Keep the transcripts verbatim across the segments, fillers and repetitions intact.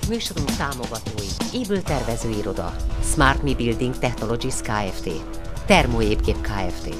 Műsorunk támogatói: Éből tervezőiroda, Smart Me Building Technologies Kft., Termoépkép Kft.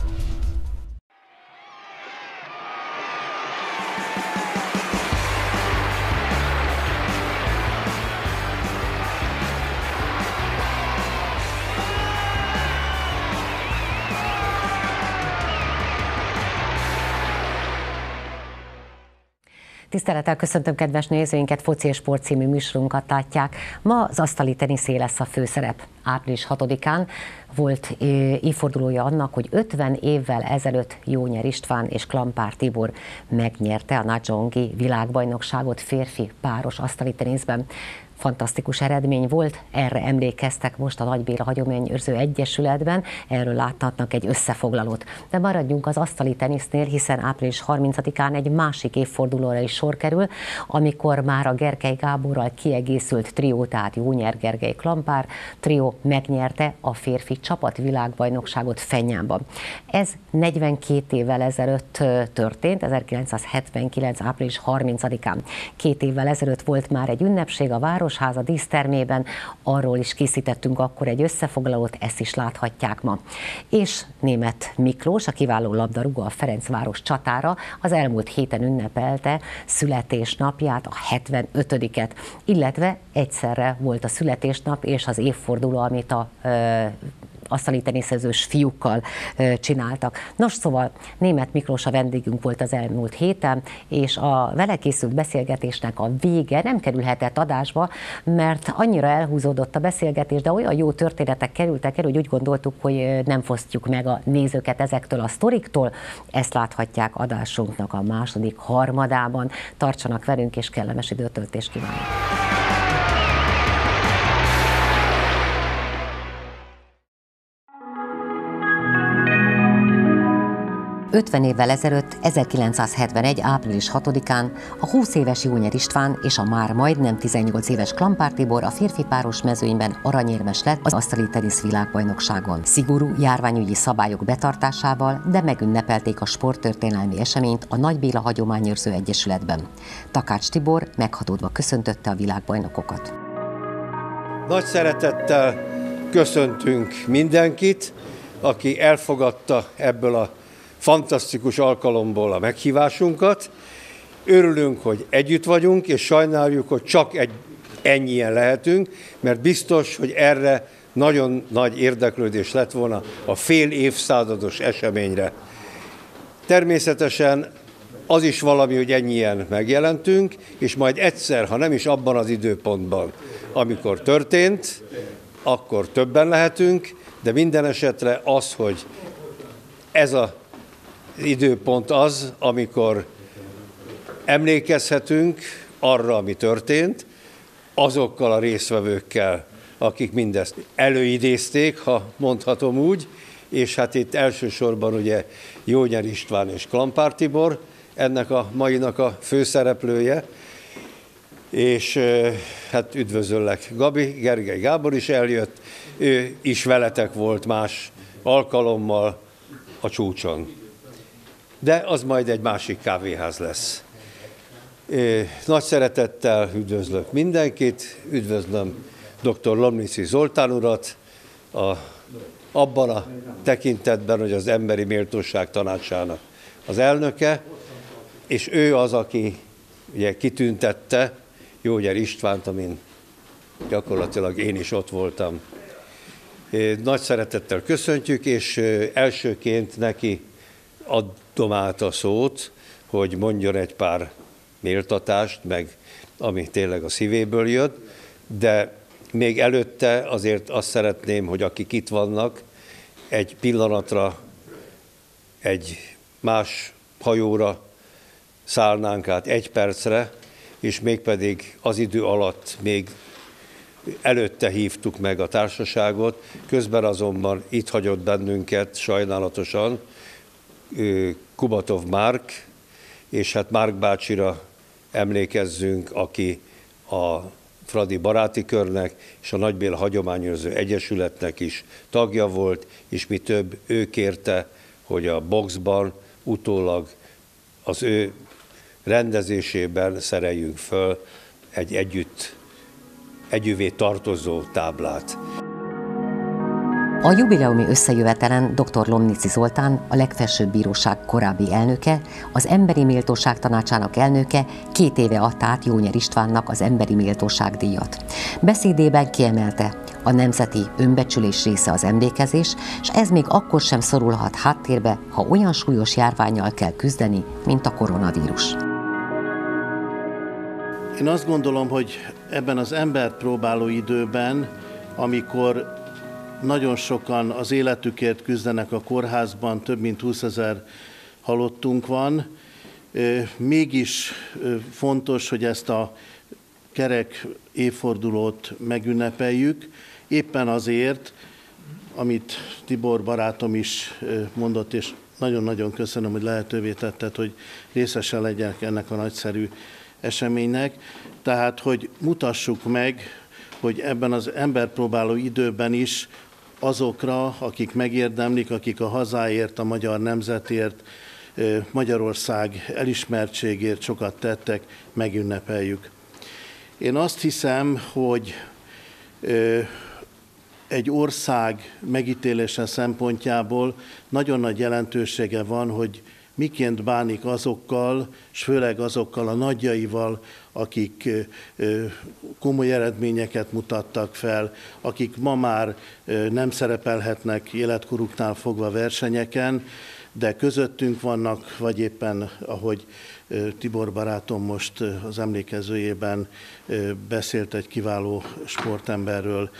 Tisztelettel köszöntöm kedves nézőinket, Foci és Sport című műsorunkat látják. Ma az asztali teniszé lesz a főszerep. április hatodikán volt évfordulója annak, hogy ötven évvel ezelőtt Jónyer István és Klampár Tibor megnyerte a Nagyzsongi világbajnokságot férfi páros asztali teniszben. Fantasztikus eredmény volt, erre emlékeztek most a Nagy Béla Hagyományőrző Egyesületben, erről láthatnak egy összefoglalót. De maradjunk az asztali tenisznél, hiszen április harmincadikán egy másik évfordulóra is sor kerül, amikor már a Gergely Gáborral kiegészült trió, tehát Jónyer, Gergely, Klampár trió megnyerte a férfi csapat világbajnokságot Fenyánban. Ez negyvenkét évvel ezelőtt történt, ezerkilencszázhetvenkilenc. április harmincadikán. Két évvel ezelőtt volt már egy ünnepség a Városháza dísztermében, arról is készítettünk akkor egy összefoglalót, ezt is láthatják ma. És Németh Miklós, a kiváló labdarúgó, a Ferencváros csatára az elmúlt héten ünnepelte születésnapját, a hetvenötödiket, illetve egyszerre volt a születésnap és az évforduló, amit a ö, asztali teniszezős fiúkkal ö, csináltak. Nos, szóval Németh Miklós a vendégünk volt az elmúlt héten, és a vele készült beszélgetésnek a vége nem kerülhetett adásba, mert annyira elhúzódott a beszélgetés, de olyan jó történetek kerültek el, hogy úgy gondoltuk, hogy nem fosztjuk meg a nézőket ezektől a sztoriktól. Ezt láthatják adásunknak a második harmadában. Tartsanak velünk, és kellemes időtöltést kívánok! ötven évvel ezelőtt, ezerkilencszázhetvenegy. április hatodikán a húsz éves Jónyer István és a már majdnem tizennyolc éves Klampár Tibor a férfi páros mezőnyben aranyérmes lett az asztali tenisz világbajnokságon. Szigorú járványügyi szabályok betartásával, de megünnepelték a sporttörténelmi eseményt a Nagy Béla Hagyományőrző Egyesületben. Takács Tibor meghatódva köszöntötte a világbajnokokat. Nagy szeretettel köszöntünk mindenkit, aki elfogadta ebből a fantasztikus alkalomból a meghívásunkat. Örülünk, hogy együtt vagyunk, és sajnáljuk, hogy csak egy, ennyien lehetünk, mert biztos, hogy erre nagyon nagy érdeklődés lett volna a fél évszázados eseményre. Természetesen az is valami, hogy ennyien megjelentünk, és majd egyszer, ha nem is abban az időpontban, amikor történt, akkor többen lehetünk, de minden esetre az, hogy ez a Az időpont az, amikor emlékezhetünk arra, ami történt, azokkal a résztvevőkkel, akik mindezt előidézték, ha mondhatom úgy, és hát itt elsősorban ugye Jónyer István és Klampár Tibor, ennek a mainak a főszereplője, és hát üdvözöllek, Gabi, Gergely Gábor is eljött, ő is veletek volt más alkalommal a csúcson. De az majd egy másik kávéház lesz. Nagy szeretettel üdvözlök mindenkit, üdvözlöm dr. Lomnici Zoltán urat, a, abban a tekintetben, hogy az Emberi Méltóság Tanácsának az elnöke, és ő az, aki ugye kitüntette Jónyer Istvánt, amin gyakorlatilag én is ott voltam. Nagy szeretettel köszöntjük, és elsőként neki adom át a szót, hogy mondjon egy pár méltatást, meg ami tényleg a szívéből jött, de még előtte azért azt szeretném, hogy akik itt vannak, egy pillanatra egy más hajóra szállnánk át egy percre, és mégpedig az idő alatt még előtte hívtuk meg a társaságot, közben azonban itt hagyott bennünket sajnálatosan Kubatov Márk, és hát Márk bácsira emlékezzünk, aki a Fradi Baráti Körnek és a Nagy Béla Hagyományőrző Egyesületnek is tagja volt, és mi több, ő kérte, hogy a boxban utólag az ő rendezésében szereljünk föl egy együtt együvé tartozó táblát. A jubileumi összejövetelen dr. Lomnici Zoltán, a legfelsőbb bíróság korábbi elnöke, az Emberi Méltóság Tanácsának elnöke két éve adta át Jónyer Istvánnak az Emberi Méltóság díjat. Beszédében kiemelte, a nemzeti önbecsülés része az emlékezés, és ez még akkor sem szorulhat háttérbe, ha olyan súlyos járvánnyal kell küzdeni, mint a koronavírus. Én azt gondolom, hogy ebben az embert próbáló időben, amikor nagyon sokan az életükért küzdenek a kórházban, több mint húszezer halottunk van, mégis fontos, hogy ezt a kerek évfordulót megünnepeljük, éppen azért, amit Tibor barátom is mondott, és nagyon-nagyon köszönöm, hogy lehetővé tetted, hogy részese legyek ennek a nagyszerű eseménynek. Tehát, hogy mutassuk meg, hogy ebben az emberpróbáló időben is azokra, akik megérdemlik, akik a hazáért, a magyar nemzetért, Magyarország elismertségért sokat tettek, megünnepeljük. Én azt hiszem, hogy egy ország megítélése szempontjából nagyon nagy jelentősége van, hogy miként bánik azokkal, és főleg azokkal a nagyjaival, akik komoly eredményeket mutattak fel, akik ma már nem szerepelhetnek életkoruknál fogva versenyeken, de közöttünk vannak, vagy éppen, ahogy Tibor barátom most az emlékezőjében beszélt egy kiváló sportemberről,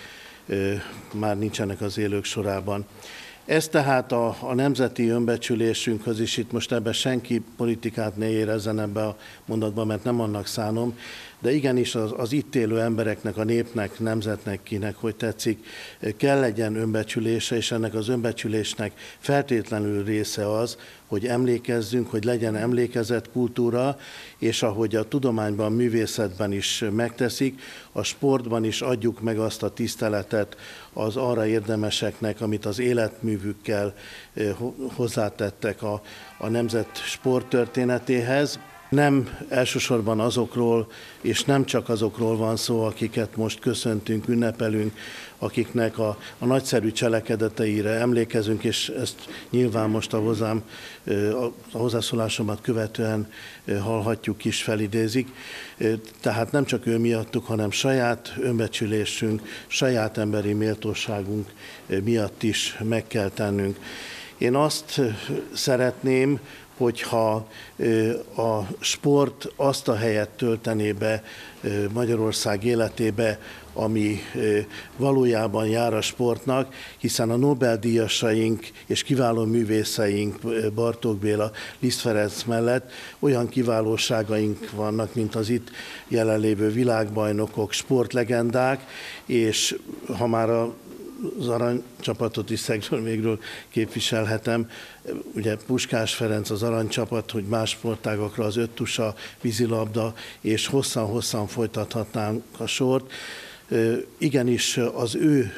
már nincsenek az élők sorában. Ez tehát a, a nemzeti önbecsülésünkhöz is, itt most ebben senki politikát ne érezzen ebbe a mondatban, mert nem annak szánom, de igenis az, az itt élő embereknek, a népnek, nemzetnek, kinek, hogy tetszik, kell legyen önbecsülése, és ennek az önbecsülésnek feltétlenül része az, hogy emlékezzünk, hogy legyen emlékezetkultúra, és ahogy a tudományban, a művészetben is megteszik, a sportban is adjuk meg azt a tiszteletet az arra érdemeseknek, amit az életművükkel hozzátettek a, a nemzet sporttörténetéhez. Nem elsősorban azokról, és nem csak azokról van szó, akiket most köszöntünk, ünnepelünk, akiknek a, a nagyszerű cselekedeteire emlékezünk, és ezt nyilván most a, hozzám, a hozzászólásomat követően hallhatjuk is, felidézik. Tehát nem csak ő miattuk, hanem saját önbecsülésünk, saját emberi méltóságunk miatt is meg kell tennünk. Én azt szeretném, hogyha a sport azt a helyet töltené be Magyarország életébe, ami valójában jár a sportnak, hiszen a Nobel-díjasaink és kiváló művészeink, Bartók Béla, Liszt Ferenc mellett olyan kiválóságaink vannak, mint az itt jelenlévő világbajnokok, sportlegendák, és ha már a az aranycsapatot is szegről mégről képviselhetem. Ugye Puskás Ferenc az aranycsapat, hogy más sportágakra az öttusa, vízilabda, és hosszan-hosszan folytathatnánk a sort. Igenis az ő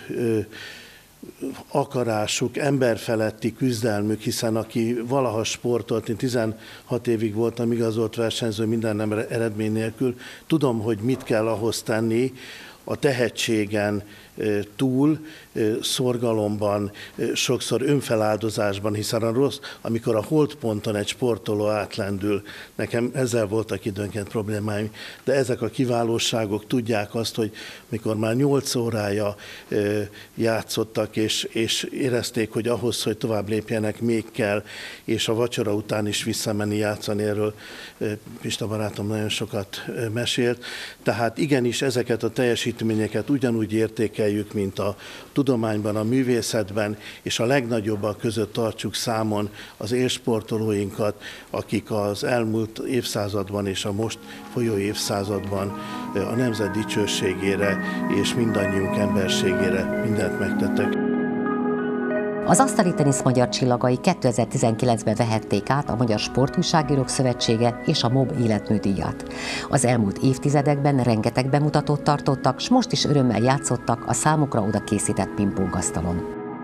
akarásuk, emberfeletti küzdelmük, hiszen aki valaha sportolt, én tizenhat évig voltam igazolt versenyző minden nem eredmény nélkül, tudom, hogy mit kell ahhoz tenni, a tehetségen túl, szorgalomban, sokszor önfeláldozásban, hiszen a rossz, amikor a holdponton egy sportoló átlendül, nekem ezzel voltak időnként problémáim, de ezek a kiválóságok tudják azt, hogy mikor már nyolc órája játszottak, és, és érezték, hogy ahhoz, hogy tovább lépjenek, még kell, és a vacsora után is visszamenni játszani, erről Pista barátom nagyon sokat mesélt. Tehát igenis ezeket a teljesítményeket ugyanúgy értékeljük, mint a tudományban, a művészetben, és a legnagyobbak között tartsuk számon az élsportolóinkat, akik az elmúlt évszázadban és a most folyó évszázadban a nemzet dicsőségére és mindannyiunk emberségére mindent megtettek. Az asztali tenisz magyar csillagai kétezer-tizenkilencben vehették át a Magyar Sportújságírók Szövetsége és a MOB életműdíjat. Az elmúlt évtizedekben rengeteg bemutatót tartottak, s most is örömmel játszottak a számukra oda készített pingpongasztalon.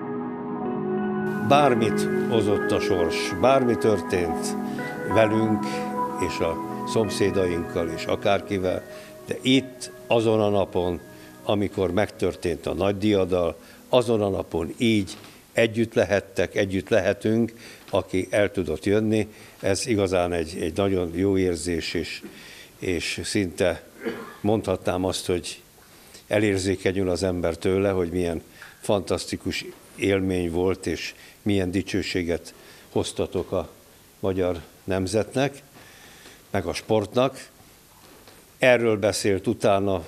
Bármit hozott a sors, bármi történt velünk és a szomszédainkkal és akárkivel, de itt, azon a napon amikor megtörtént a nagy diadal, azon a napon így együtt lehettek, együtt lehetünk, aki el tudott jönni. Ez igazán egy, egy nagyon jó érzés, és, és szinte mondhatnám azt, hogy elérzékenyül az ember tőle, hogy milyen fantasztikus élmény volt, és milyen dicsőséget hoztatok a magyar nemzetnek, meg a sportnak. Erről beszélt utána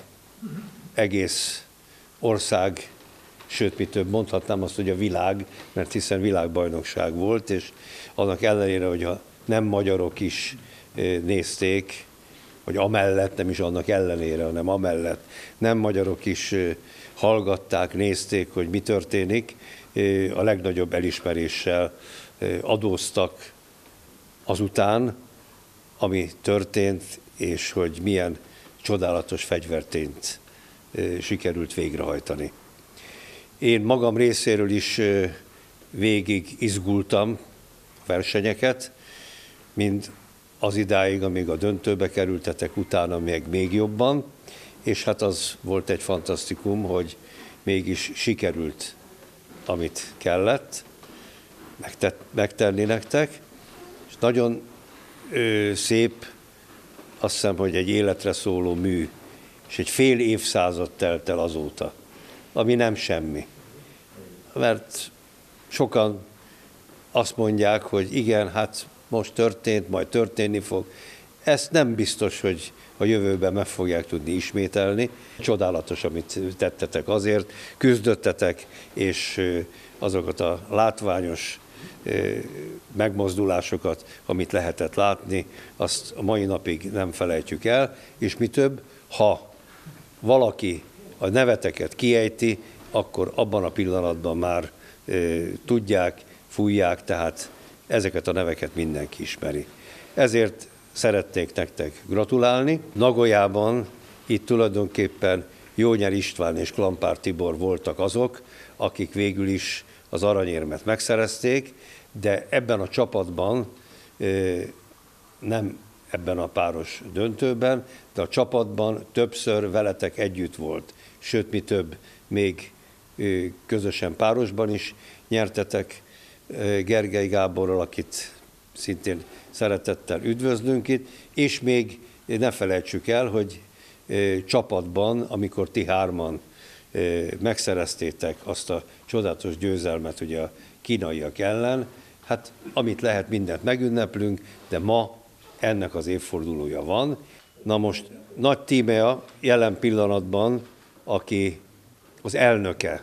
egész ország, sőt, mi több, mondhatnám azt, hogy a világ, mert hiszen világbajnokság volt, és annak ellenére, hogy a nem magyarok is nézték, vagy amellett, nem is annak ellenére, hanem amellett, nem magyarok is hallgatták, nézték, hogy mi történik, a legnagyobb elismeréssel adóztak azután, ami történt, és hogy milyen csodálatos fegyvertényt sikerült végrehajtani. Én magam részéről is végig izgultam a versenyeket, mind az idáig, amíg a döntőbe kerültetek, utána még, még jobban, és hát az volt egy fantasztikum, hogy mégis sikerült, amit kellett megtett, megtenni nektek, és nagyon ö, szép, azt hiszem, hogy egy életre szóló mű, és egy fél évszázad telt el azóta, ami nem semmi. Mert sokan azt mondják, hogy igen, hát most történt, majd történni fog. Ezt nem biztos, hogy a jövőben meg fogják tudni ismételni. Csodálatos, amit tettetek azért, küzdöttetek, és azokat a látványos megmozdulásokat, amit lehetett látni, azt a mai napig nem felejtjük el, és mi több, ha valaki a neveteket kiejti, akkor abban a pillanatban már e, tudják, fújják, tehát ezeket a neveket mindenki ismeri. Ezért szeretnék nektek gratulálni. Nagoyában itt tulajdonképpen Jónyer István és Klampár Tibor voltak azok, akik végül is az aranyérmet megszerezték, de ebben a csapatban, e, nem ebben a páros döntőben, de a csapatban többször veletek együtt volt. Sőt, mi több, még közösen párosban is nyertetek Gergely Gáborral, akit szintén szeretettel üdvözlünk itt, és még ne felejtsük el, hogy csapatban, amikor ti hárman megszereztétek azt a csodálatos győzelmet ugye a kínaiak ellen, hát amit lehet, mindent megünneplünk, de ma ennek az évfordulója van. Na most Nagy Tímea jelen pillanatban, aki az elnöke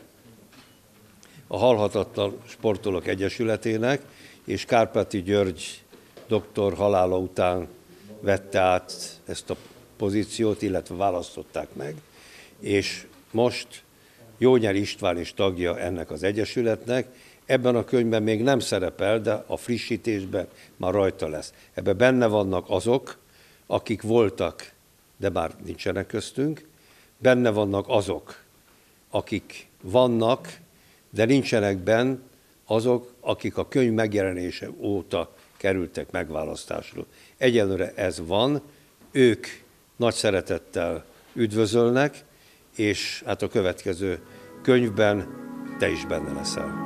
a Halhatatlan Sportolók Egyesületének, és Kárpáti György doktor halála után vette át ezt a pozíciót, illetve választották meg, és most Jónyer István is tagja ennek az egyesületnek. Ebben a könyvben még nem szerepel, de a frissítésben már rajta lesz. Ebben benne vannak azok, akik voltak, de már nincsenek köztünk, benne vannak azok, akik vannak, de nincsenek benn azok, akik a könyv megjelenése óta kerültek megválasztásra. Egyelőre ez van, ők nagy szeretettel üdvözölnek, és hát a következő könyvben te is benne leszel.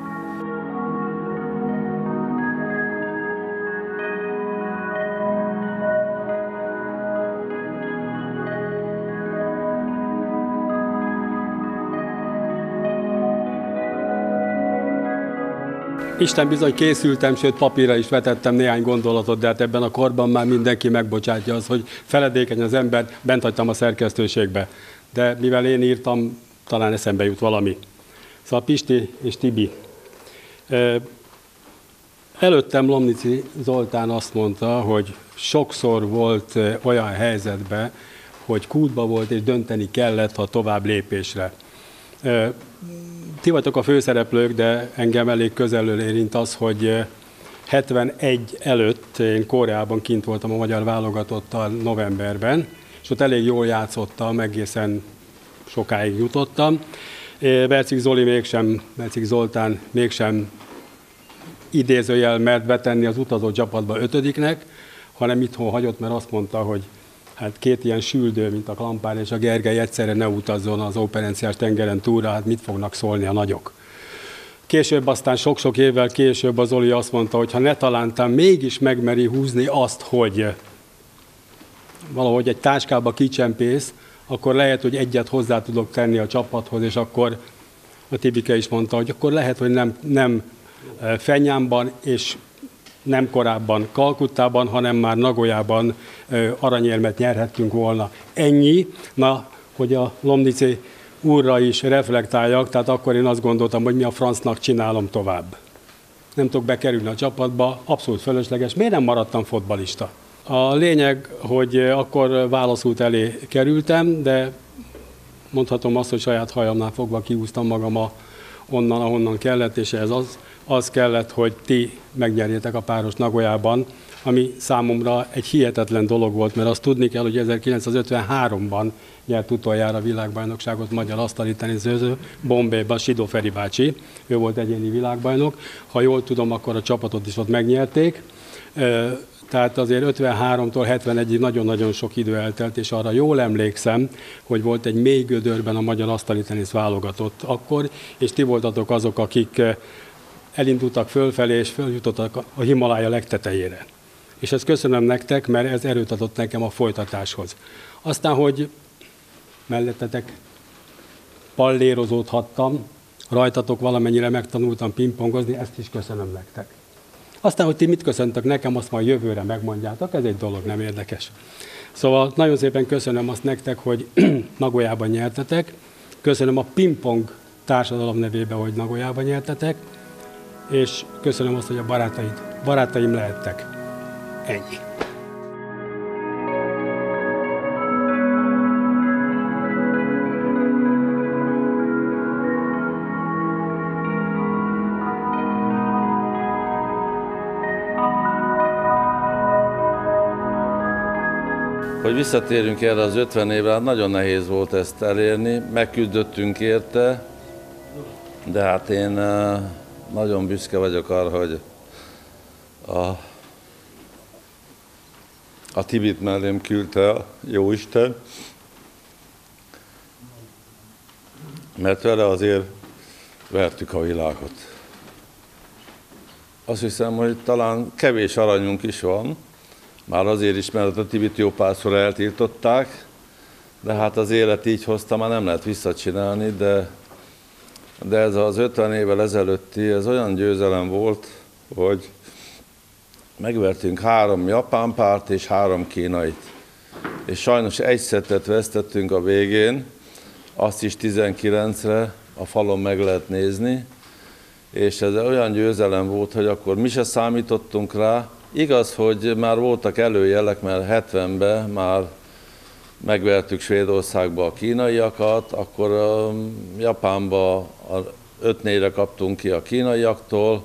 Isten bizony készültem, sőt papírra is vetettem néhány gondolatot, de hát ebben a korban már mindenki megbocsátja az, hogy feledékeny az ember, bent hagytam a szerkesztőségbe. De mivel én írtam, talán eszembe jut valami. Szóval Pisti és Tibi. Előttem Lomnici Zoltán azt mondta, hogy sokszor volt olyan helyzetben, hogy kútba volt és dönteni kellett, ha tovább lépésre. Ti vagytok a főszereplők, de engem elég közelről érint az, hogy hetvenegy előtt én Koreában kint voltam a magyar válogatottal novemberben, és ott elég jól játszottam, egészen sokáig jutottam. Bercik Zoli mégsem, Bercik Zoltán mégsem idézőjel mert betenni az utazó csapatba ötödiknek, hanem itthon hagyott, mert azt mondta, hogy Hát két ilyen süldő, mint a Klampár és a Gergely egyszerre ne utazzon az operenciás tengeren túlra, hát mit fognak szólni a nagyok. Később, aztán sok-sok évvel később az Zoli azt mondta, hogy ha ne talántán mégis megmeri húzni azt, hogy valahogy egy táskába kicsempész, akkor lehet, hogy egyet hozzá tudok tenni a csapathoz, és akkor a Tibike is mondta, hogy akkor lehet, hogy nem, nem Fenyánban és nem korábban Kalkuttában, hanem már Nagoyában aranyérmet nyerhettünk volna. Ennyi, na, hogy a Lomnici úrra is reflektáljak, tehát akkor én azt gondoltam, hogy mi a francnak csinálom tovább. Nem tudok bekerülni a csapatba, abszolút fölösleges. Miért nem maradtam fotbalista? A lényeg, hogy akkor válaszút elé kerültem, de mondhatom azt, hogy saját hajamnál fogva kiúztam magam a, onnan, ahonnan kellett, és ez az, az kellett, hogy ti megnyerjétek a páros Nagoyában, ami számomra egy hihetetlen dolog volt, mert azt tudni kell, hogy ezerkilencszázötvenháromban nyert utoljára világbajnokságot magyar asztali teniszező, Bombéban Sidó Feri bácsi, ő volt egyéni világbajnok. Ha jól tudom, akkor a csapatot is ott megnyerték. Tehát azért ötvenháromtól hetvenegyig nagyon-nagyon sok idő eltelt, és arra jól emlékszem, hogy volt egy mély gödörben a magyar asztali tenisz válogatott akkor, és ti voltatok azok, akik elindultak fölfelé, és följutottak a Himalája legtetejére. És ezt köszönöm nektek, mert ez erőt adott nekem a folytatáshoz. Aztán, hogy mellettetek pallérozódhattam, rajtatok valamennyire megtanultam pingpongozni, ezt is köszönöm nektek. Aztán, hogy ti mit köszöntök nekem, azt majd jövőre megmondjátok, ez egy dolog, nem érdekes. Szóval nagyon szépen köszönöm azt nektek, hogy Nagoyában nyertetek, köszönöm a pingpong társadalom nevében, hogy Nagoyában nyertetek, és köszönöm azt, hogy a barátaid, barátaim lehettek. Ennyi. Hogy visszatérünk erre az ötven évre, hát nagyon nehéz volt ezt elérni, megküzdöttünk érte, de hát én nagyon büszke vagyok arra, hogy a, a Tibit mellém küldte a Jóisten, mert vele azért vertük a világot. Azt hiszem, hogy talán kevés aranyunk is van, már azért is, mert a Tibit jó párszor eltiltották, de hát az élet így hozta, már nem lehet visszacsinálni, de, de ez az ötven évvel ezelőtti, ez olyan győzelem volt, hogy megvertünk három japán párt és három kínait. És sajnos egy szettet vesztettünk a végén, azt is tizenkilencre a falon meg lehet nézni, és ez olyan győzelem volt, hogy akkor mi se számítottunk rá. Igaz, hogy már voltak előjelek, mert hetvenben már megvertük Svédországba a kínaiakat, akkor a Japánba öt négyre kaptunk ki a kínaiaktól,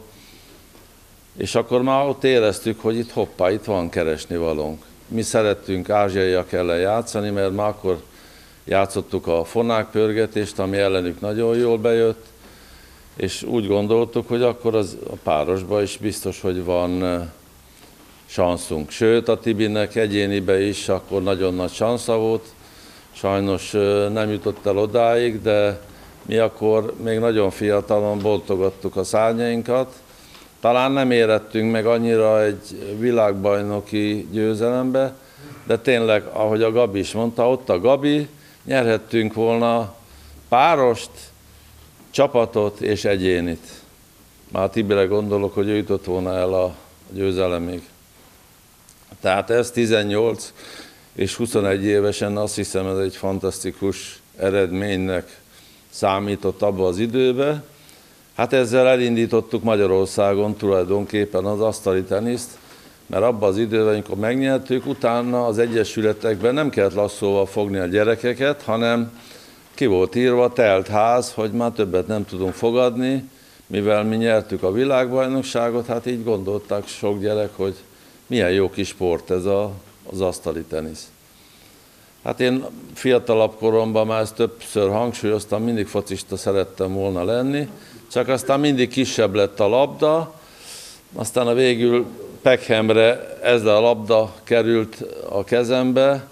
és akkor már ott éreztük, hogy itt hoppá, itt van keresnivalónk. Mi szerettünk ázsiaiak ellen játszani, mert már akkor játszottuk a fonák pörgetést, ami ellenük nagyon jól bejött, és úgy gondoltuk, hogy akkor az a párosban is biztos, hogy van sanszunk. Sőt, a Tibinek egyénibe is akkor nagyon nagy sansza volt, sajnos nem jutott el odáig, de mi akkor még nagyon fiatalon boltogattuk a szárnyainkat. Talán nem érettünk meg annyira egy világbajnoki győzelembe, de tényleg, ahogy a Gabi is mondta, ott a Gabi, nyerhettünk volna párost, csapatot és egyénit. Már Tibire gondolok, hogy ő jutott volna el a győzelemig. Tehát ez tizennyolc és huszonegy évesen azt hiszem, ez egy fantasztikus eredménynek számított abba az időbe. Hát ezzel elindítottuk Magyarországon tulajdonképpen az asztali teniszt, mert abban az időben, amikor megnyertük, utána az egyesületekben nem kellett lasszóval fogni a gyerekeket, hanem ki volt írva, telt ház, hogy már többet nem tudunk fogadni, mivel mi nyertük a világbajnokságot, hát így gondolták sok gyerek, hogy milyen jó kis sport ez a, az asztali tenisz. Hát én fiatalabb koromban már ezt többször hangsúlyoztam, mindig focista szerettem volna lenni, csak aztán mindig kisebb lett a labda, aztán a végül Peckhamre ez a labda került a kezembe,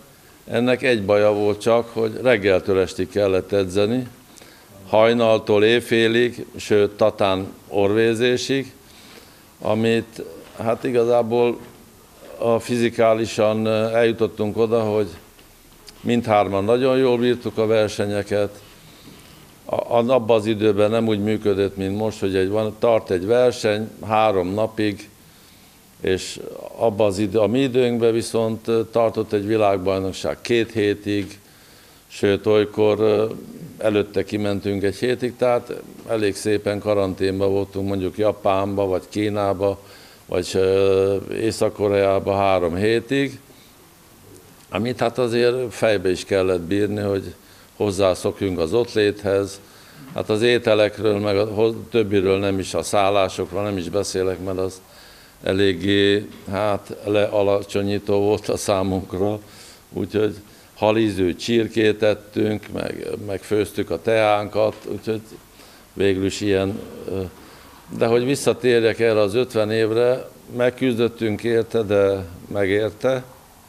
Ennek egy baja volt csak, hogy reggeltől estig kellett edzeni, hajnaltól éjfélig, sőt Tatán orvézésig, amit hát igazából a fizikálisan eljutottunk oda, hogy mindhárman nagyon jól bírtuk a versenyeket. Abban az időben nem úgy működött, mint most, hogy egy, van, tart egy verseny három napig, és abban az idő, a mi időnkben viszont tartott egy világbajnokság két hétig, sőt, olykor előtte kimentünk egy hétig, tehát elég szépen karanténban voltunk mondjuk Japánba, vagy Kínába, vagy Észak-Koreába három hétig, amit hát azért fejbe is kellett bírni, hogy hozzászokjunk az ott léthez. Hát az ételekről, meg a többiről nem is, a szállásokról nem is beszélek, mert az eléggé hát lealacsonyító volt a számunkra, úgyhogy halízű csirkét ettünk, meg, meg főztük a teánkat, úgyhogy végül is ilyen. De hogy visszatérjek erre az ötven évre, megküzdöttünk érte, de megérte,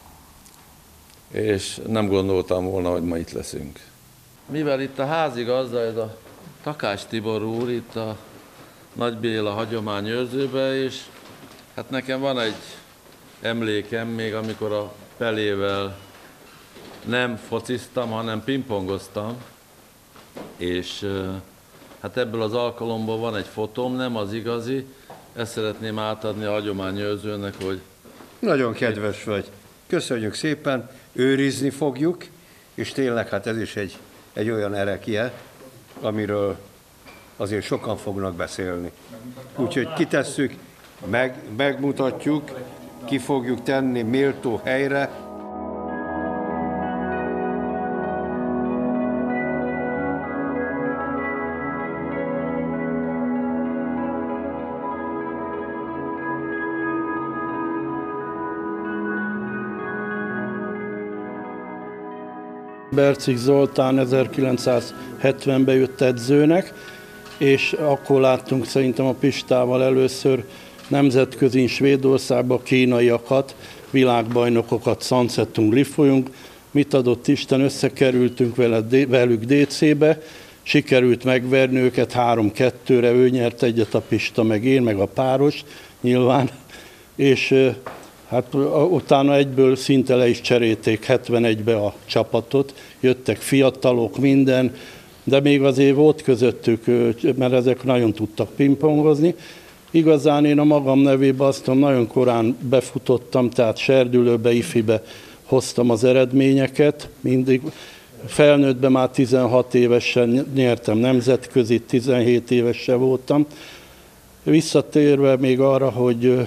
és nem gondoltam volna, hogy ma itt leszünk. Mivel itt a házigazda, ez a Takács Tibor úr, itt a Nagy Béla hagyományőrzőben, és hát nekem van egy emlékem, még amikor a Pelével nem fociztam, hanem pingpongoztam, és hát ebből az alkalomból van egy fotóm, nem az igazi, ezt szeretném átadni a hagyományőrzőnek, hogy... Nagyon kedves vagy. Köszönjük szépen, őrizni fogjuk, és tényleg hát ez is egy, egy olyan erekje, amiről azért sokan fognak beszélni. Úgyhogy kitesszük, meg, megmutatjuk, ki fogjuk tenni méltó helyre. Bercik Zoltán ezerkilencszázhetvenben jött edzőnek, és akkor láttunk szerintem a Pistával először nemzetközi Svédországban kínaiakat, világbajnokokat, szanszedtünk, lifoljunk. Mit adott Isten, összekerültünk velük dé cébe, sikerült megverni őket három-kettőre, ő nyert egyet, a Pista, meg én, meg a páros nyilván, és hát utána egyből szinte le is cserélték hetvenegybe a csapatot, jöttek fiatalok, minden, de még azért volt közöttük, mert ezek nagyon tudtak pingpongozni. Igazán én a magam nevében azt nagyon korán befutottam, tehát serdülőbe, ifibe hoztam az eredményeket, mindig felnőttben már tizenhat évesen nyertem nemzetközi, tizenhét évesen voltam. Visszatérve még arra, hogy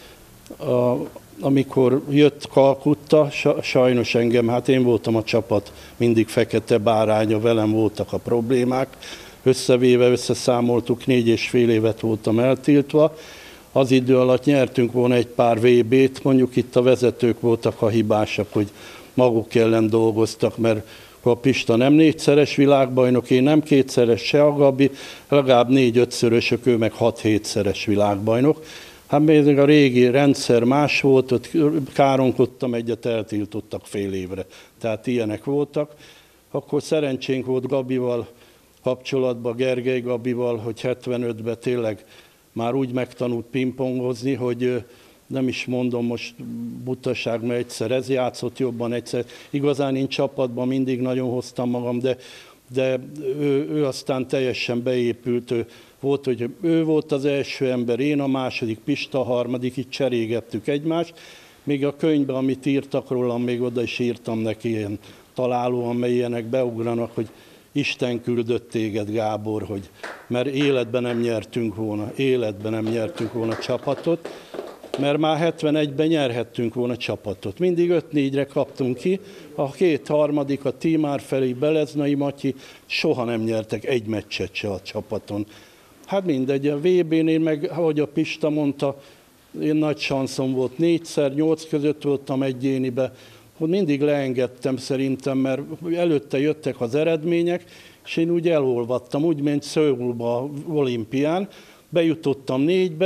a amikor jött Kalkutta, sajnos engem, hát én voltam a csapat mindig fekete báránya, velem voltak a problémák. Összevéve, összeszámoltuk, négy és fél évet voltam eltiltva. Az idő alatt nyertünk volna egy pár vé bét, mondjuk itt a vezetők voltak a hibásak, hogy maguk ellen dolgoztak, mert a Pista nem négyszeres világbajnok, én nem kétszeres, se a Gabi, legalább négy-ötszörösök, ő meg hat-hétszeres világbajnok. Hát még a régi rendszer más volt, ott káronkodtam egyet, eltiltottak fél évre. Tehát ilyenek voltak. Akkor szerencsénk volt Gabival kapcsolatban, Gergely Gabival, hogy hetvenötben tényleg már úgy megtanult pingpongozni, hogy nem is mondom most butaság, mert egyszer ez játszott jobban, egyszer. Igazán én csapatban mindig nagyon hoztam magam, de, de ő, ő aztán teljesen beépült. Ő, volt, hogy ő volt az első ember, én a második, Pista a harmadik, itt cserégettük egymást. Még a könyvben, amit írtak rólam, még oda is írtam neki ilyen találóan, mely ilyenek beugranak, hogy Isten küldött téged, Gábor, hogy, mert életben nem nyertünk volna, életben nem nyertünk volna csapatot, mert már hetvenegyben nyerhettünk volna csapatot. Mindig öt-négyre kaptunk ki, a két harmadik, a Tímár felé, Beleznai Matyi, soha nem nyertek egy meccset se a csapaton. Hát mindegy, a vé bénél meg, ahogy a Pista mondta, én nagy sanszom volt, négyszer, nyolc között voltam egyénibe, hogy mindig leengedtem szerintem, mert előtte jöttek az eredmények, és én úgy elolvattam, úgy, mint Szöulba olimpián, bejutottam négybe,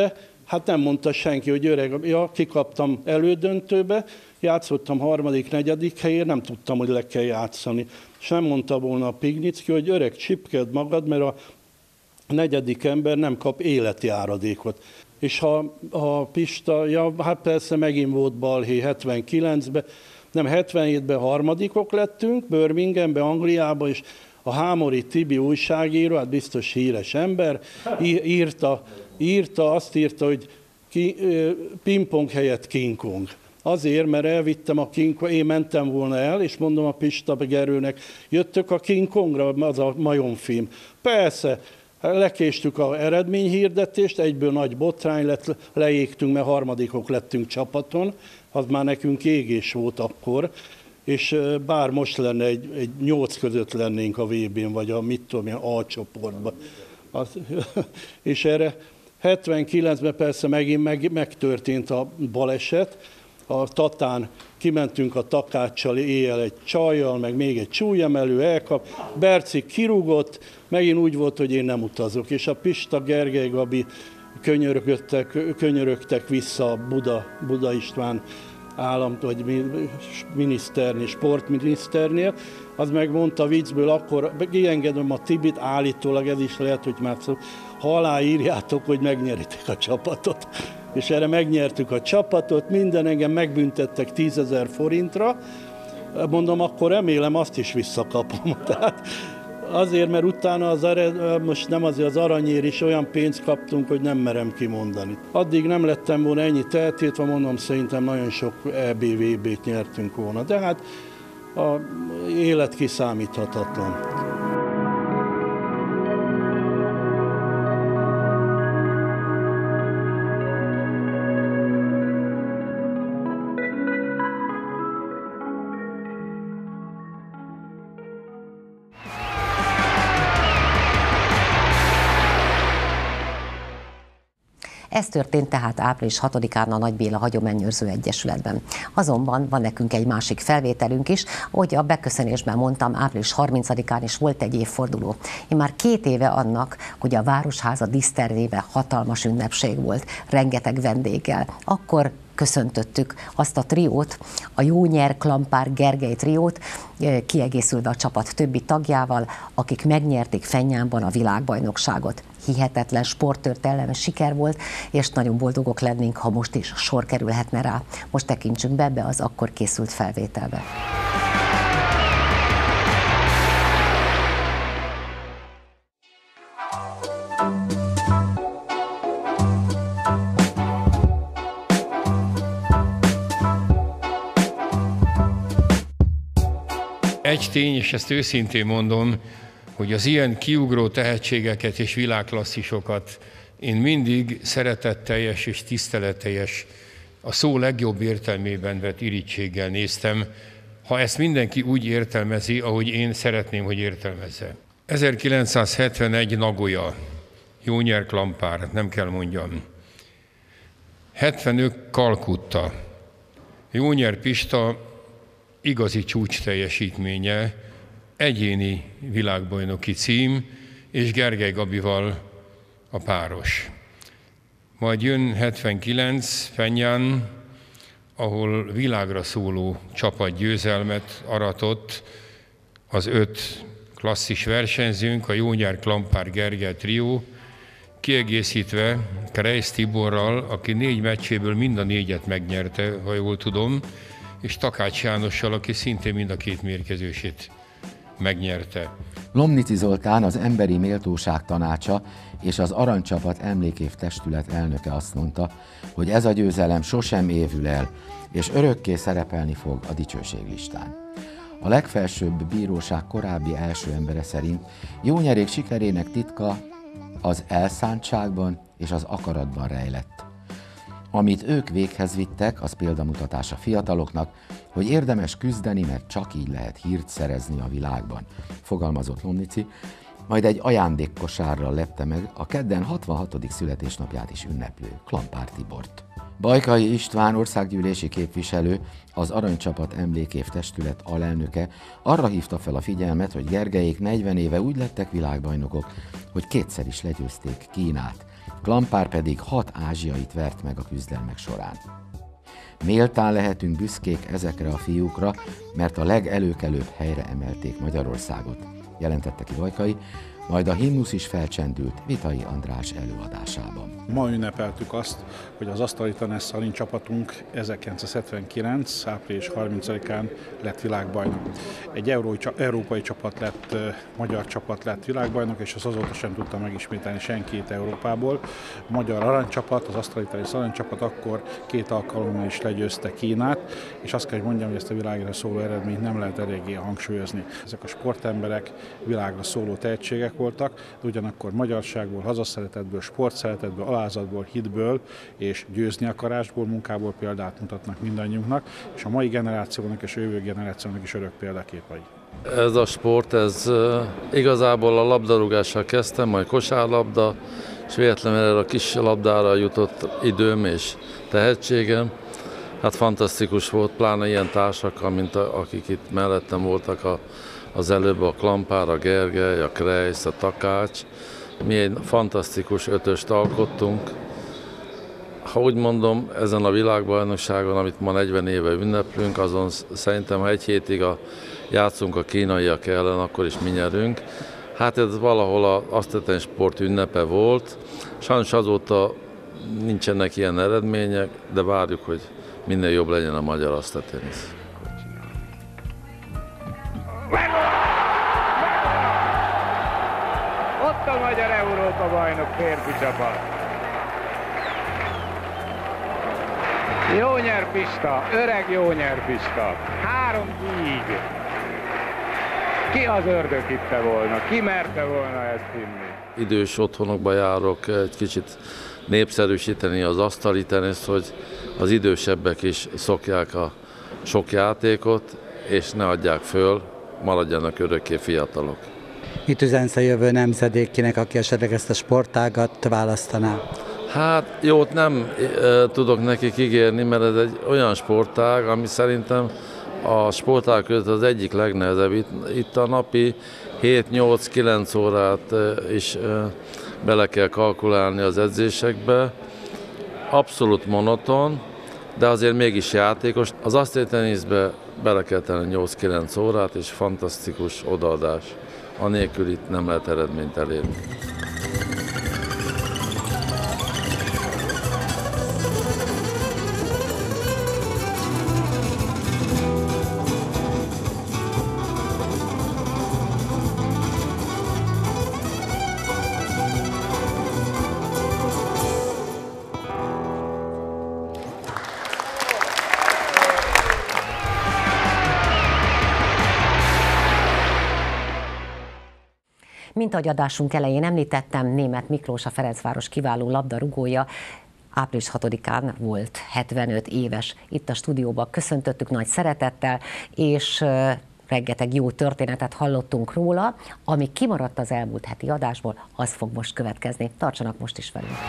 Hát nem mondta senki, hogy öreg. Ja, kikaptam elődöntőbe, játszottam harmadik, negyedik helyén, nem tudtam, hogy le kell játszani. És nem mondta volna a Pignicki, hogy öreg, csipkeld magad, mert a negyedik ember nem kap életjáradékot. És ha a Pista, ja, hát persze megint volt balhé hetvenkilencben, nem hetvenhétben harmadikok lettünk, Birminghamben, Angliában, és a Hámori Tibi újságíró, hát biztos híres ember, írta, írta azt írta, hogy ki, pingpong helyett King Kong. Azért, mert elvittem a King Kong, én mentem volna el, és mondom a Pista Gerőnek, jöttök a King Kongra, az a majomfilm. Persze, lekéstük az eredményhirdetést, egyből nagy botrány lett, leégtünk, mert harmadikok lettünk csapaton, az már nekünk égés volt akkor, és bár most lenne egy, egy nyolc között lennénk a vé bén, vagy a mit tudom én, A csoportban. Az, és erre hetvenkilencben persze megint meg, megtörtént a baleset, a Tatán kimentünk a Takáccsal éjjel egy csajjal, meg még egy csúlyemelő elkap, Berci kirúgott, megint úgy volt, hogy én nem utazok, és a Pista, Gergely, Gabi könyörögtek, könyörögtek vissza a Buda, Buda István állam, vagy miniszternél, sportminiszternél, az megmondta viccből, akkor kiengedem a Tibit, állítólag ez is lehet, hogy már szó, ha aláírjátok, hogy megnyeritek a csapatot. És erre megnyertük a csapatot, minden engem megbüntettek tízezer forintra, mondom, akkor remélem azt is visszakapom. Tehát azért, mert utána az, most nem azért az aranyért is olyan pénzt kaptunk, hogy nem merem kimondani. Addig nem lettem volna ennyi tehetét, mondom, szerintem nagyon sok é bé vé bét nyertünk volna, de hát az élet kiszámíthatatlan. Ez történt tehát április hatodikán a Nagy Béla Hagyományőrző Egyesületben. Azonban van nekünk egy másik felvételünk is, ahogy a beköszönésben mondtam, április harmincadikán is volt egy évforduló. Én már két éve annak, hogy a Városháza dísztervében hatalmas ünnepség volt, rengeteg vendéggel. Akkor köszöntöttük azt a triót, a Jónyer, Klampár, Gergely triót, kiegészülve a csapat többi tagjával, akik megnyerték Fennyánban a világbajnokságot. Hihetetlen sporttörténelmi siker volt, és nagyon boldogok lennénk, ha most is sor kerülhetne rá. Most tekintsünk be ebbe az akkor készült felvételbe. Egy tény, és ezt őszintén mondom, hogy az ilyen kiugró tehetségeket és világklasszisokat én mindig szeretetteljes és tiszteletteljes, a szó legjobb értelmében vett irítséggel néztem, ha ezt mindenki úgy értelmezi, ahogy én szeretném, hogy értelmezze. ezerkilencszázhetvenegy Nagoya, Jónyer, Klampár, nem kell mondjam. hetvenöt Kalkutta, Jónyer Pista igazi csúcs teljesítménye, egyéni világbajnoki cím, és Gergely Gabival a páros. Majd jön hetvenkilenc Fennyán, ahol világra szóló csapatgyőzelmet aratott az öt klasszis versenyzőnk, a Jónyer, Klampár, Gergely trió, kiegészítve Kreisz Tiborral, aki négy meccséből mind a négyet megnyerte, ha jól tudom, és Takács Jánossal, aki szintén mind a két mérkőzését megnyerte. Lomnici Zoltán, az Emberi Méltóság Tanácsa és az Aranycsapat Emlékév Testület elnöke azt mondta, hogy ez a győzelem sosem évül el, és örökké szerepelni fog a dicsőséglistán. A legfelsőbb bíróság korábbi első embere szerint Jónyerék sikerének titka az elszántságban és az akaratban rejlett. Amit ők véghez vittek, az példamutatás a fiataloknak, hogy érdemes küzdeni, mert csak így lehet hírt szerezni a világban, fogalmazott Lomnici, majd egy ajándékkosárral lepte meg a kedden hatvanhatodik születésnapját is ünneplő Klampár Tibort. Bajkai István országgyűlési képviselő, az Aranycsapat Emlékév Testület alelnöke arra hívta fel a figyelmet, hogy Gergelyék negyven éve úgy lettek világbajnokok, hogy kétszer is legyőzték Kínát. Klampár pedig hat ázsiait vert meg a küzdelmek során. Méltán lehetünk büszkék ezekre a fiúkra, mert a legelőkelőbb helyre emelték Magyarországot, jelentette ki Vajkai, majd a himnusz is felcsendült Vitai András előadásában. Ma ünnepeltük azt, hogy az asztali tenesz csapatunk ezerkilencszázhetvenkilenc. április harmincadikán lett világbajnok. Egy európai, európai csapat lett, magyar csapat lett világbajnok, és az azóta sem tudta megismételni senki itt Európából. A magyar aranycsapat, az asztali tenisz aranycsapat akkor két alkalommal is legyőzte Kínát, és azt kell, hogy mondjam, hogy ezt a világra szóló eredményt nem lehet eléggé hangsúlyozni. Ezek a sportemberek világra szóló tehetségek voltak, de ugyanakkor magyarságból, hazaszeretetből, sportszeretetből, alázatból, hitből és győzni akarásból, munkából példát mutatnak mindannyiunknak, és a mai generációnak és a jövő generációnak is örök példaképei. Ez a sport, ez igazából a labdarúgással kezdtem, majd kosárlabda, és véletlenül erre a kis labdára jutott időm és tehetségem. Hát fantasztikus volt, pláne ilyen társakkal, mint a, akik itt mellettem voltak a az előbb, a Klampár, a Gergely, a Krejsz, a Takács. Mi egy fantasztikus ötöst alkottunk. Ha úgy mondom, ezen a világbajnokságon, amit ma negyven éve ünneplünk, azon szerintem, ha egy hétig a, játszunk a kínaiak ellen, akkor is mi nyerünk. Hát ez valahol az asztaliteni sport ünnepe volt. Sajnos azóta nincsenek ilyen eredmények, de várjuk, hogy minél jobb legyen a magyar asztalitenisz. Ott a magyar Európa-bajnok férfi csapat. Jónyer Pista, öreg Jónyer Pista. Három díj. Ki az ördög hitte volna? Ki merte volna ezt hinni? Idős otthonokba járok egy kicsit népszerűsíteni az asztali teniszt, hogy az idősebbek is szokják a sok játékot, és ne adják föl, maradjanak örökké fiatalok. Mit üzensz a jövő nemzedékinek, aki esetleg ezt a sportágat választaná? Hát jót nem e, tudok nekik ígérni, mert ez egy olyan sportág, ami szerintem a sportág között az egyik legnehezebb. Itt, itt a napi hét-nyolc-kilenc órát e, is e, bele kell kalkulálni az edzésekbe. Abszolút monoton, de azért mégis játékos. Az asztali teniszbe bele kell tenni nyolc-kilenc órát, és fantasztikus odaadás. Anélkül itt nem lehet eredményt elérni. Mint ahogy adásunk elején említettem, Németh Miklós, a Ferencváros kiváló labdarúgója, április hatodikán volt hetvenöt éves. Itt a stúdióban köszöntöttük nagy szeretettel, és rengeteg jó történetet hallottunk róla. Ami kimaradt az elmúlt heti adásból, az fog most következni. Tartsanak most is velünk!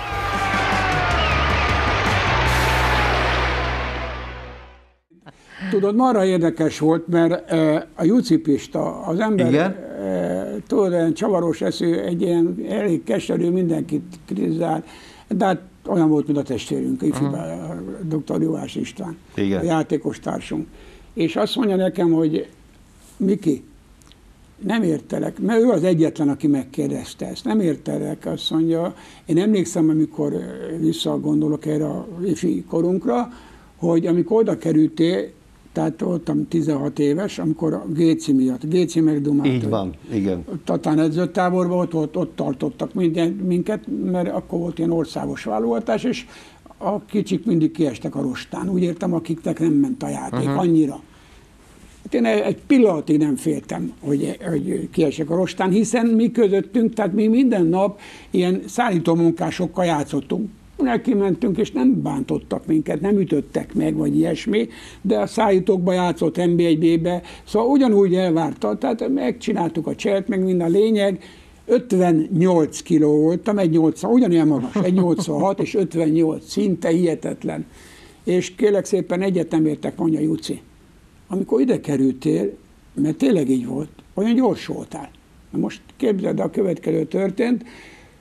Tudod, marra érdekes volt, mert a Juci Pista, az ember, igen? Tudod, olyan csavaros eszű, egy ilyen elég keserű, mindenkit kritizál, de hát olyan volt, mint a testvérünk, ifjúban, a doktor Juhász István, igen, a játékos társunk. És azt mondja nekem, hogy Miki, nem értelek, mert ő az egyetlen, aki megkérdezte ezt, nem értelek, azt mondja, én emlékszem, amikor visszagondolok erre a ifjú korunkra, hogy amikor oda kerültél, tehát voltam tizenhat éves, amikor a Géci miatt, Géci megdumált. Így van, igen. Tatán edzőtáborban, ott, ott, ott tartottak minden, minket, mert akkor volt ilyen országos válogatás, és a kicsik mindig kiestek a rostán. Úgy értem, akiknek nem ment a játék, uh-huh. annyira. Hát én egy pillanatig nem féltem, hogy, hogy kiesek a rostán, hiszen mi közöttünk, tehát mi minden nap ilyen szállítómunkásokkal játszottunk. Neki mentünk, és nem bántottak minket, nem ütöttek meg, vagy ilyesmi, de a szállítókba játszott en bé egy bé-be, szóval ugyanúgy elvárta, tehát megcsináltuk a cselt, meg minden lényeg. ötvennyolc kiló voltam, egy nyolcvan, ugyanilyen magas, egy nyolcvanhat és ötvennyolc, szinte hihetetlen. És kérlek szépen egyet nem értek, mondja Juci. Amikor ide kerültél, mert tényleg így volt, olyan gyors voltál. Na most képzeld, a következő történt,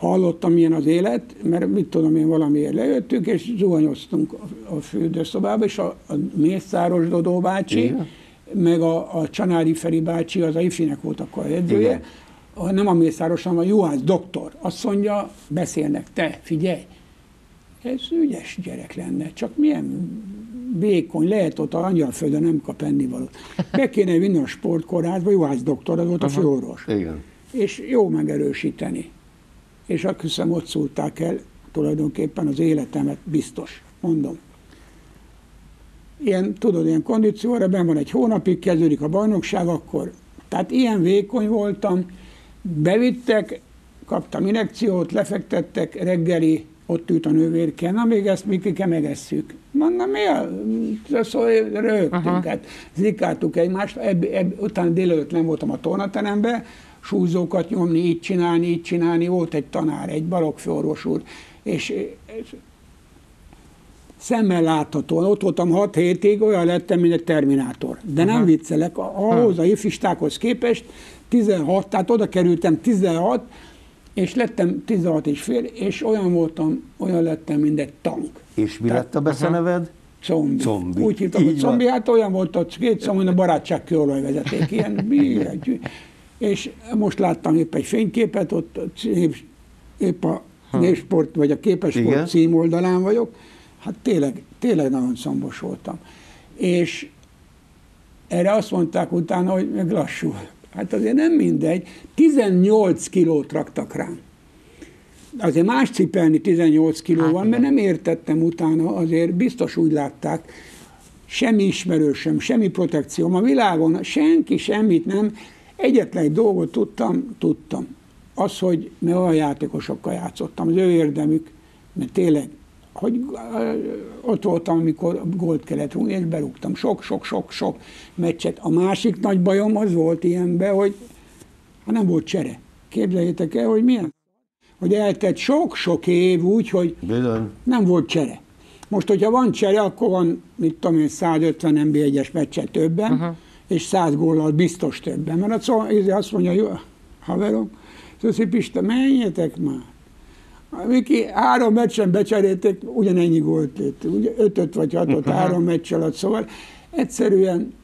hallottam, milyen az élet, mert mit tudom én, valamiért lejöttünk, és zuhanyoztunk a fürdőszobába, és a, a Mészáros Dodó bácsi, igen, meg a, a Csanádi Feri bácsi, az a ifinek volt akkor a edzője, nem a Mészáros, hanem a Juhász doktor. Azt mondja, beszélnek, te, figyelj, ez ügyes gyerek lenne, csak milyen vékony, lehet ott a Angyalföldön nem kap ennivalót. Be kéne vinni a sportkórházba, Juhász doktor, az volt a főorvos. Igen. És jó megerősíteni. És azt hiszem, ott szúrták el tulajdonképpen az életemet, biztos, mondom. Ilyen, tudod, ilyen kondícióra, benn van egy hónapig, kezdődik a bajnokság, akkor. Tehát ilyen vékony voltam, bevittek, kaptam injekciót, lefektettek, reggeli, ott ült a nővérke, na még ezt Mikike megesszük. Mondom, mi a? Szóval rögtünk, hát zikáltuk egymást, ebb, ebb, utána délelőtt nem voltam a tornateremben, súlyzókat nyomni, így csinálni, így csinálni, volt egy tanár, egy barokfőorvos úr, és szemmel láthatóan, ott voltam hat hétig, olyan lettem, mint egy terminátor. De nem viccelek, ahhoz a ifistákhoz képest tizenhat, tehát oda kerültem tizenhat, és lettem tizenhat és fél, és olyan voltam, olyan lettem, mint egy tank. És mi tehát, lett a beszeneved? Combi. Combi. Úgy hívtam, hogy combi, hát olyan volt a két combi, a barátság kőolajvezeték, ilyen bíregyű. És most láttam épp egy fényképet, ott épp a Népsport, vagy a Képesport címoldalán vagyok, hát tényleg, tényleg nagyon szombos voltam. És erre azt mondták utána, hogy meg lassú. Hát azért nem mindegy, tizennyolc kilót raktak rám. Azért más cipelni tizennyolc kilóval, hát, mert nem értettem utána, azért biztos úgy látták, semmi ismerősöm, semmi protekcióm a világon, senki semmit nem. Egyetlen egy dolgot tudtam, tudtam. Az, hogy mert olyan játékosokkal játszottam, az ő érdemük, mert tényleg, hogy ott voltam, amikor gólt kellett rúgni, és berúgtam. Sok, sok, sok, sok meccset. A másik nagy bajom az volt ilyenben, hogy ha nem volt csere. Képzeljétek el, hogy milyen? Hogy eltett sok-sok év úgy, hogy bizony, nem volt csere. Most, hogyha van csere, akkor van, mit tudom én, százötven en bé egyes meccset többen, uh-huh, és száz góllal biztos többen. Mert azt mondja, jó, haverom, Szuszi Pista, menjetek már. Miki, három meccsen becserélték, ugyanennyi gólt lőtt, ugye ötöt vagy hatot uh-huh, három meccs alatt, szóval egyszerűen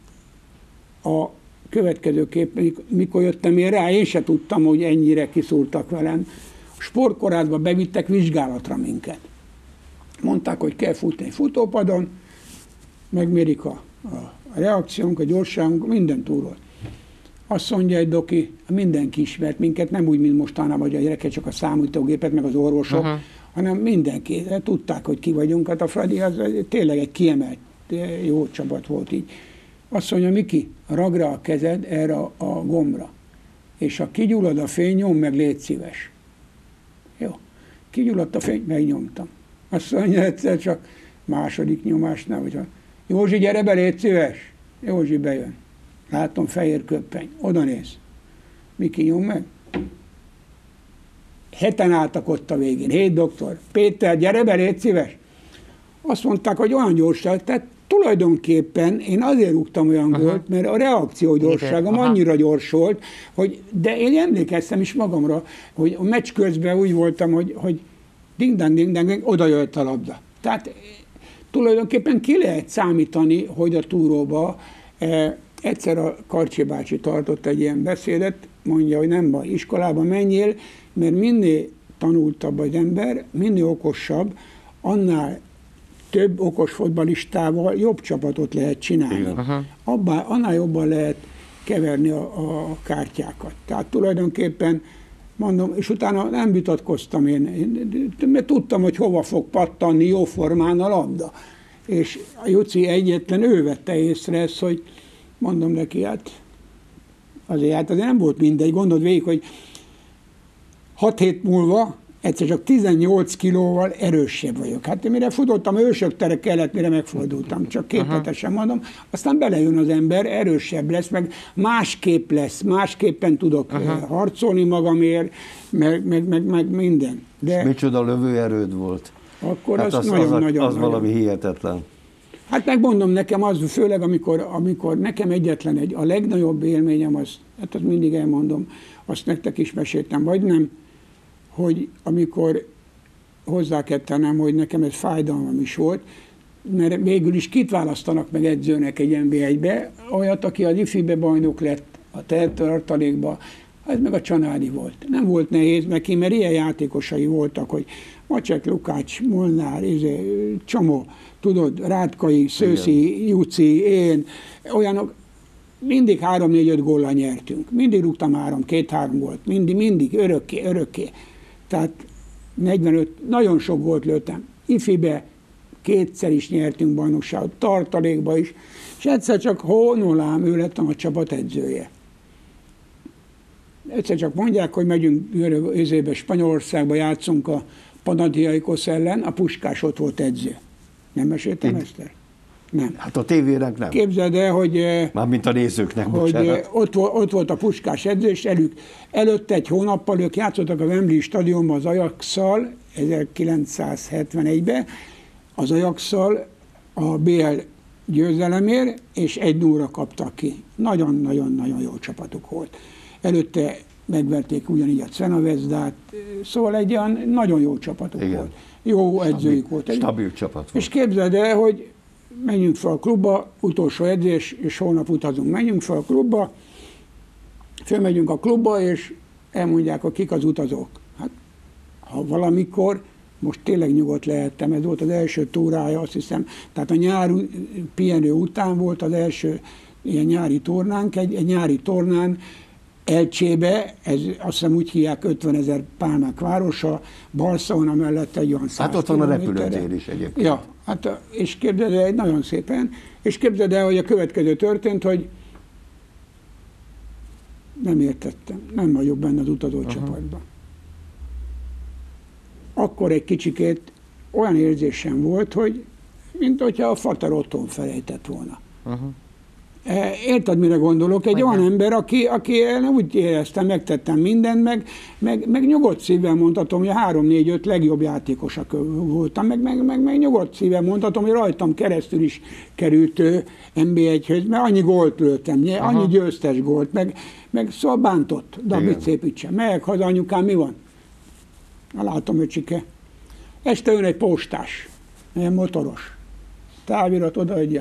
a következőképp, mikor jöttem én rá, én se tudtam, hogy ennyire kiszúrtak velem. A sportkórházba bevittek vizsgálatra minket. Mondták, hogy kell futni egy futópadon, megmérik a, a reakciónk, a gyorságunk, minden túl volt. Azt mondja egy doki, mindenki ismert minket, nem úgy, mint mostanában, hogy a gyerekek csak a számítógépet, meg az orvosok, uh-huh, hanem mindenki. Tudták, hogy ki vagyunk. Hát a Fradi az tényleg egy kiemelt jó csapat volt így. Azt mondja, Miki, ragd rá a kezed erre a, a gombra, és ha kigyullad a fény, nyomd meg, légy szíves. Jó. Kigyulladt a fény, megnyomtam. Azt mondja egyszer csak második nyomásnál, hogy Józsi, gyere be, légy szíves. Józsi bejön. Látom, fehér köppeny. Oda néz. Miki, nyom meg. Heten álltak ott a végén. Hét doktor. Péter, gyere be, légy szíves. Azt mondták, hogy olyan gyorság, tehát tulajdonképpen én azért rúgtam olyan uh-huh, gólt, mert a reakció gyorságom uh-huh, annyira gyors volt, hogy, de én emlékeztem is magamra, hogy a meccs közben úgy voltam, hogy, hogy ding-dang, ding-dang, oda jött a labda. Tehát tulajdonképpen ki lehet számítani, hogy a túróba eh, egyszer a Karcsi bácsi tartott egy ilyen beszédet, mondja, hogy nem baj, iskolába menjél, mert minél tanultabb az ember, minél okosabb, annál több okos fotballistával jobb csapatot lehet csinálni. Abba, annál jobban lehet keverni a, a kártyákat. Tehát tulajdonképpen mondom, és utána nem vitatkoztam én, én, mert tudtam, hogy hova fog pattanni jó formán a labda. És a Juci egyetlen, ő vette észre ezt, hogy mondom neki, hát azért, hát azért nem volt mindegy, gondold végig, hogy hat hét múlva egyszer csak tizennyolc kilóval erősebb vagyok. Hát mire futottam, ősök tere kellett, mire megfordultam, csak képletesen mondom, aztán belejön az ember, erősebb lesz, meg másképp lesz, másképpen tudok uh-huh, harcolni magamért, meg, meg, meg, meg minden. De micsoda lövőerőd volt. Akkor hát az, az nagyon-nagyon... Az, nagyon, az valami hihetetlen. Hát megmondom nekem az, főleg amikor, amikor nekem egyetlen egy, a legnagyobb élményem az, hát azt mindig elmondom, azt nektek is meséltem, vagy nem, hogy amikor hozzá kell tennem, hogy nekem ez fájdalmam is volt, mert végül is kit választanak meg edzőnek egy en bé egybe, olyat, aki az ifibe bajnok lett, a tartalékba, ez meg a Csanádi volt. Nem volt nehéz neki, mert ilyen játékosai voltak, hogy Macsek, Lukács, Molnár, izé, csomó, tudod, Rátkai, Szőszi, Juci, én, olyanok, mindig három-négy-öt góllal nyertünk. Mindig rúgtam három, két-három gólt. Mindig, mindig, örökké, örökké. Tehát negyvenöt, nagyon sok gólt lőttem. Ifibe kétszer is nyertünk bajnokságot, tartalékba is, és egyszer csak honolám, ő lettem a csapat edzője. Egyszer csak mondják, hogy megyünk őzébe, Spanyolországba játszunk a Panathinaikos ellen, a Puskás ott volt edző. Nem meséltem ezt el? Nem. Hát a tévének nem. Képzeld el, hogy, mármint a nézőknek, hogy ott, ott volt a Puskás edző, és elük, előtte egy hónappal ők játszottak a Wembley stadionban az Ajax-szal ezerkilencszázhetvenegyben, az Ajax-szal a bé el győzelemért, és egy nullra kaptak ki. Nagyon-nagyon-nagyon jó csapatuk volt. Előtte megverték ugyanígy a Cvenavezdát, szóval egy olyan nagyon jó csapatuk Igen. volt. Jó edzőjük volt. Stabil csapat volt. És képzeld el, hogy menjünk fel a klubba, utolsó edzés, és holnap utazunk. Menjünk fel a klubba, fölmegyünk a klubba, és elmondják, hogy kik az utazók. Hát, ha valamikor, most tényleg nyugodt lehettem, ez volt az első túrája, azt hiszem, tehát a nyári pihenő után volt az első ilyen nyári tornánk, egy, egy nyári tornán, Elcsébe, ez azt hiszem úgy hívják ötvenezer pálmák városa, Barcelona mellett egy olyan száz Hát ott van a repülőtér is egyébként. Ja, hát és képzeld el, nagyon szépen, és képzeld el, hogy a következő történt, hogy nem értettem, nem vagyok benne az utazó uh-huh. csapatban. Akkor egy kicsikét olyan érzésem volt, hogy mint hogyha a Fater otthon felejtett volna. Uh-huh. Érted, mire gondolok? Egy olyan ember, aki, aki úgy éreztem, megtettem mindent, meg, meg, meg nyugodt szívvel mondhatom, hogy a három-négy-öt legjobb játékosak voltam, meg, meg, meg, meg nyugodt szívvel mondhatom, hogy rajtam keresztül is került en bé egyhöz, mert annyi gólt lőttem, annyi Aha. győztes gólt, meg, meg szóval bántott, de mit szépítsen. Megyek haza, anyukám, mi van? Látom, öcsike. Este jön egy postás, ilyen motoros. Távirat odaadja.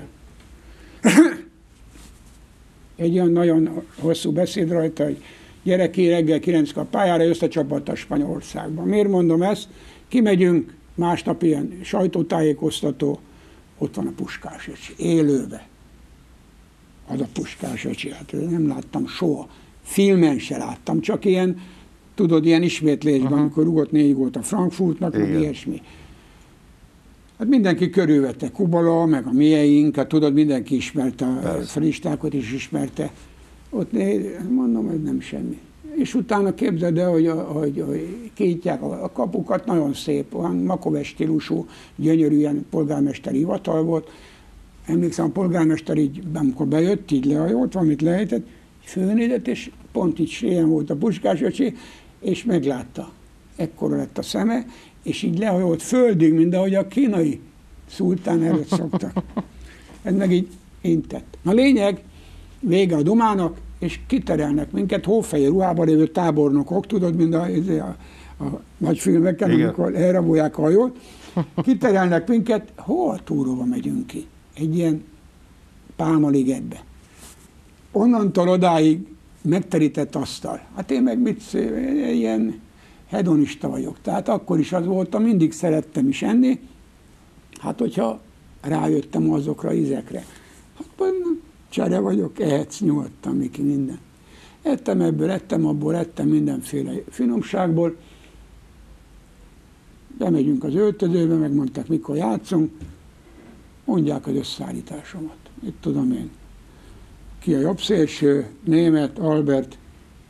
Egy olyan nagyon hosszú beszéd rajta, hogy gyereki reggel kilenckor a pályára összecsapott a Spanyolországban. Miért mondom ezt? Kimegyünk, másnap ilyen sajtótájékoztató, ott van a Puskás öcsi, élőbe. Az a Puskás öcsi, hát nem láttam soha. Filmen se láttam, csak ilyen, tudod, ilyen ismétlésben, uh-huh. amikor rugott négy gólt a Frankfurtnak, meg ilyesmi. Hát mindenki körülvette, Kubala, meg a mieink, hát tudod, mindenki ismerte, a Fristákot is ismerte. Ott mondom, hogy nem semmi. És utána képzeld el, hogy, hogy, hogy kiítják a kapukat, nagyon szép, olyan makoves stílusú, gyönyörű ilyen polgármesteri hivatal volt. Emlékszem, a polgármester így, amikor bejött, így lehajolt, valamit lejtett, fölnézett, és pont így ilyen volt a Puskás öcsi, és meglátta. Ekkora lett a szeme, és így lehajolt földig, mint ahogy a kínai szultán előtt szoktak. Ez meg így intett. A lényeg, vége a dumának, és kiterelnek minket, hófehér ruhában lévő tábornokok, tudod, mint a, a, a nagy filmeken, Igen. amikor elrabolják a hajót, kiterelnek minket, hol túróba megyünk ki? Egy ilyen pálmaligetbe. Onnantól odáig megterített asztal. Hát én meg mit szél, ilyen hedonista vagyok. Tehát akkor is az voltam, mindig szerettem is enni. Hát, hogyha rájöttem azokra ízekre. Hát, csere vagyok, ehetsz nyugodtan, Miki, minden. Ettem ebből, ettem abból, ettem mindenféle finomságból. Bemegyünk az öltözőbe, megmondták, mikor játszunk. Mondják az összeállításomat. Itt tudom én. Ki a jobb szélső, német, Albert.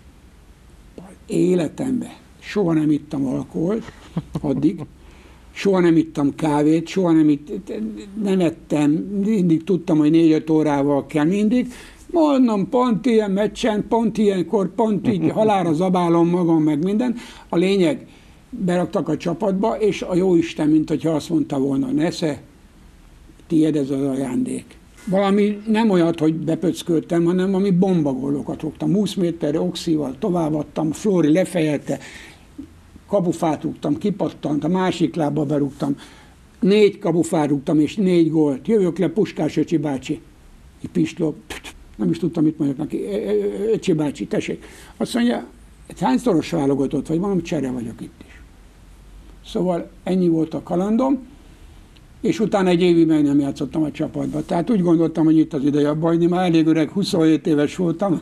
Életemben soha nem ittam alkoholt addig, soha nem ittam kávét, soha nem, itt, nem ettem, mindig tudtam, hogy négy-öt órával kell mindig. Mondom, pont ilyen meccsen, pont ilyenkor, pont így halálra zabálom magam, meg minden. A lényeg, beraktak a csapatba, és a jóisten, mint hogyha azt mondta volna, nesze, tiéd ez az ajándék. Valami nem olyat, hogy bepöcköltem, hanem ami bombagolókat fogtam. húsz méterre oxival továbbadtam, Flóri lefejelte, kabufát rúgtam, kipattant, a másik lábba berúgtam, négy kabufát rúgtam, és négy gólt. Jövök le, Puskás Öcsi bácsi. Egy Pisló, nem is tudtam, mit mondjak neki. Öcsi bácsi, tessék. Azt mondja, hányszoros válogatott vagy? Mondom, csere vagyok itt is. Szóval ennyi volt a kalandom, és utána egy évig meg nem játszottam a csapatba. Tehát úgy gondoltam, hogy itt az ideje bajni, már elég öreg, huszonhét éves voltam.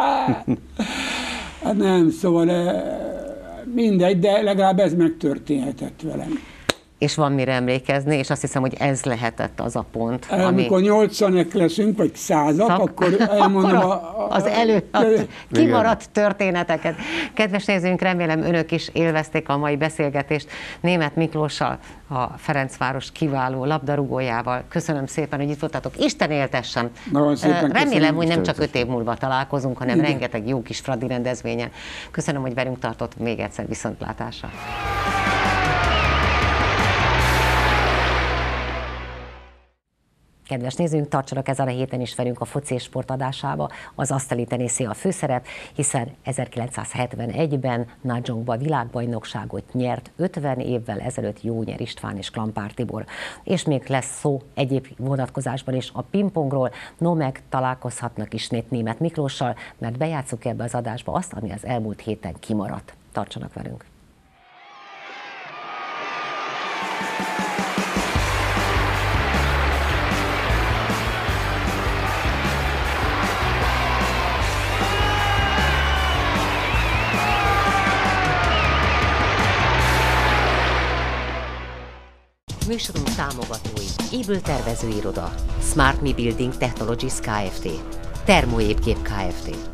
Hát nem, szóval mindegy, de legalább ez megtörténhetett velem. És van mire emlékezni, és azt hiszem, hogy ez lehetett az a pont, ami... Amikor nyolcvanek leszünk, vagy százak, Szak... akkor elmondom a, a, az elő, a kimaradt történeteket. Kedves nézőink, remélem önök is élvezték a mai beszélgetést Németh Miklóssal, a Ferencváros kiváló labdarúgójával. Köszönöm szépen, hogy itt voltatok. Isten éltessen! Remélem, köszönöm, hogy nem csak öt év múlva találkozunk, hanem igen, rengeteg jó kis Fradi rendezvényen. Köszönöm, hogy velünk tartott, még egyszer viszontlátásra. Kedves nézőink, tartsanak ezen a héten is velünk a Foci és Sport adásába. Az asztali teniszé a főszerep, hiszen ezerkilencszázhetvenegyben Nagyonkba világbajnokságot nyert ötven évvel ezelőtt Jónyer István és Klampár Tibor. És még lesz szó egyéb vonatkozásban is a pingpongról, no meg találkozhatnak ismét Németh Miklóssal, mert bejátszuk ebbe az adásba azt, ami az elmúlt héten kimaradt. Tartsanak velünk! Műsorunk támogatói: Éből tervezőiroda, Smart Me Building Technologies Kft., Termoépgép Kft.